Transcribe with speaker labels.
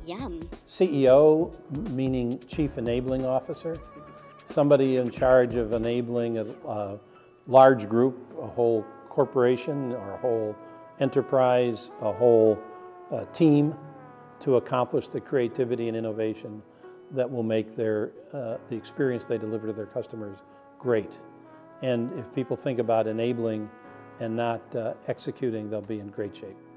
Speaker 1: Yum.
Speaker 2: CEO, meaning Chief Enabling Officer, somebody in charge of enabling a large group, a whole corporation or a whole enterprise, a whole team to accomplish the creativity and innovation that will make the experience they deliver to their customers great. And if people think about enabling and not executing, they'll be in great shape.